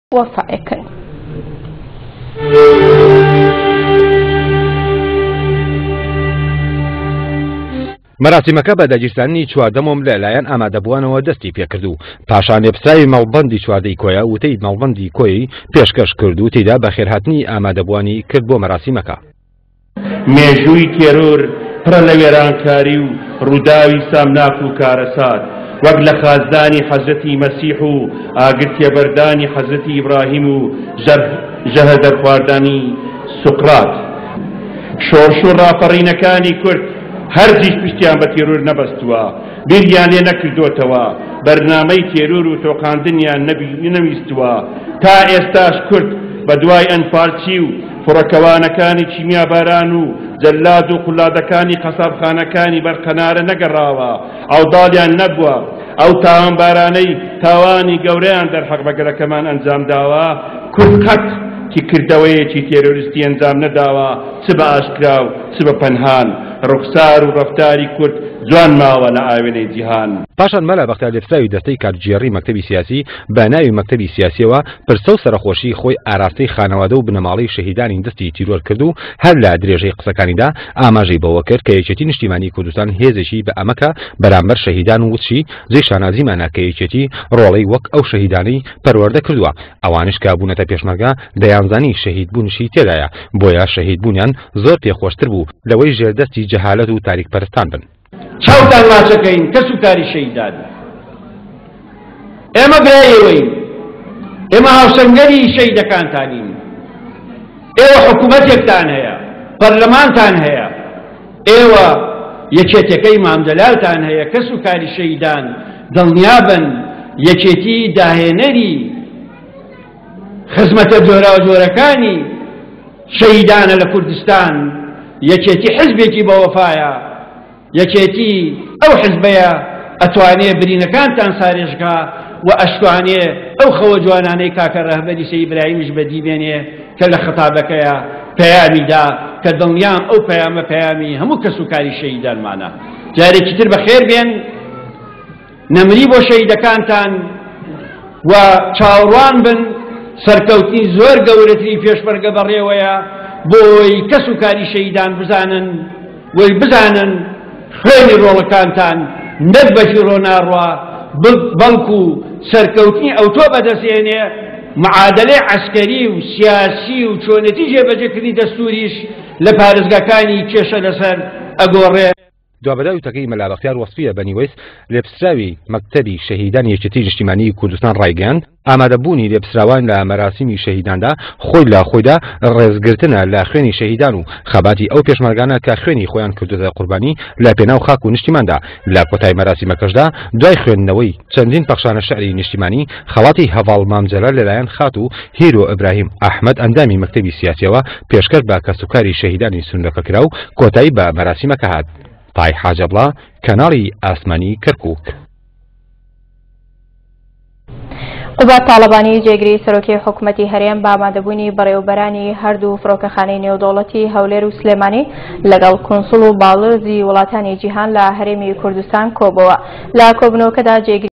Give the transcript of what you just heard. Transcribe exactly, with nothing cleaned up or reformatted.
وفائقن. مراسمەکە بە داگیرسانی چواردەمۆم لەلایەن ئامادەبووانەوە دەستی پێکردو. پاشان لێپسراوی ماڵبەندی چواردەی کۆیە وتەی ماڵبەندی کۆی پێشکەش کرد و تێیدا بەخێرهاتنی ئامادەبووانی کرد بۆ مەراسیمەکە. مێژووی تێرۆر پڕە لە وێرانکاری و ڕووداوی سامناک و کارەسات وەک لە خازدانی حەزرەتی مەسیح و ئاگرتێبەردانی حەزرەتی ئیبراهیم و ژەهە دەرخواردانی سوقرات. شۆڕش و ڕاپەڕینەکانی کورد هەرگیز پشتیان بە تێرۆر نەبەستووە، بیریان لێ نەکردوتەوە، بەرنامەی تێرۆر و تۆقاندنیان نەویستووە. تا ئێستاش کورد بە دوای ئەنفاڵچی و فڕەکەوانەکانی چیمیاباران و جەلاد و قوڵادەکانی قەسابخانەکانی بەرقەنارە نەگەڕاوە، ئەوداڵیان نەبووە. ئەو تاوانبارانەی تاوانی گەورەیان دەرحەق بەگەرەکەمان ئەنجام داوە، کورد قەت کی کردەوەیەکی تێرۆریستی ئەنجام نەداوە، چ بە ئاشکرا و چ بە پەنهان. ڕوخسار و ڕەفتاری کورد جوان ماوە لە ئاوێنەی جیهان. پاشان مەلا بەختیار لێپسراوی دەستەی کارگێڕی مەکتەبی سیاسی بە ناوی مەکتەبی سیاسیەوە پرسە و سەرخۆشی خۆی ئاراستەی خانەوادە و بنەماڵەی شەهیدانی دەستی تیرۆر کرد و هەر لە درێژەی قسەکانیدا ئاماژەی بەوە کرد کە یەکێتی نیشتیمانی کوردستان هێزێکی بە ئەمەکە بەرامبەر شەهیدان و وچی زەی شانازیمانە کە یەکێتی ڕۆڵەی وەک ئەو شەهیدانەی پەروەردە کردووە. ئەوانش کە بوونەتە پێشمەرگە دەیانزانی شەهید بوونشی تێدایە، بۆیە شەهید بوونیان زۆر پێخۆشتر بوو لەوەی ژێردەستی جەهالەت و تاریکپەرستان بن. چاوتان ماچەکەین کەس و کاری شەهیدان. ئێمە برایەوەین، ئێمە هاوسەنگەری شەهیدەکانتانین، ئێوە حکوومەتێکتان هەیە، پەرلەمانتان هەیە، ئێوە یەکێتەکەی مامدەلالتان هەیە. کەس و کاری شەهیدان دڵنیابن یەکێتی داهێنەری خزمەتە جۆرا و جۆرەکانی شەهیدانە لە کوردستان. یەکێتی حزبێکی بەوەفایە، یەکێتی ئەو حزبەیە ئەتوانێ برینەکانتان سارێژکا و ئەشتوانێ ئەو خەوە جوانانەی کاکە ڕەهبەری سەید ئیبراهیمیش بەدیبێنێ کە لە خەتابەکەیە پەیامیدا کە دڵنیام ئەو پەیامە پەیامی هەموو کەس و کاری شەهیدانمانە. جارێکی تر بەخێر بێن، نەمری بۆ شەهیدەکانتان و چاوەڕوان بن. سەرکەوتنی زۆر گەورەتری پێشمەرگە بەڕێوەیە بۆی کەس و کاری شەهیدان بزانن وی بزانن خوێنی ڕۆڵەکانتان نەک بەشی ڕۆناڕوا بەڵکو سەرکەوتنی ئەوتۆ بەدەستێنێ معادلەی عەسکەری و سیاسی و چۆنەتی جێبەجێکردنی دەستوریش لە پارێزگاکانی کێشە لەسەر ئەگۆڕێ. دوابەدای وتەکەی مەلا بەختیار وەسفیە بەنیوەیس لێپسراوی مەکتەبی شەهیدان یەکێتی نیشتیمانی کوردستان ڕایگەیاند ئامادەبوونی لێپسراوان لە مەراسیمی شەهیداندا خۆی لە خۆیدا ڕێزگرتنە لە خوێنی شەهیدان و خەباتی ئەو پێشمەرگانە کە خوێنی خۆیان کردوتە قوربانی لە پێناو خاک و نیشتیماندا. لە کۆتای مەراسیمەکەشدا دوای خوێندنەوەی چەندین پەخشانە شەعری نیشتیمانی خەڵاتی هەڤاڵ مامجەلال لەلایەن خات و هیرۆ ئیبراهیم ئەحمەد ئەندامی مەکتەبی سیاسیەوە پێشکەش بە کەسوکاری شەهیدانی سونەکە کرا و کۆتایی بە مەراسیمەکە هات. تای حاجەبڵا، کەناڵی ئاسمانی کەرکووک. قوبات تاڵەبانی جێگری سەرۆکی حکوومەتی هەرێم بە ئامادەبوونی بەڕێوەبەرانی هەردوو فڕۆکەخانەی نێودەوڵەتی هەولێر و سلێمانی لەگەڵ کۆنسوڵ و باڵۆزی وڵاتانی جیهان لە هەرێمی کوردستان کۆبەوە. لە کۆبنەوەکەدا جێگری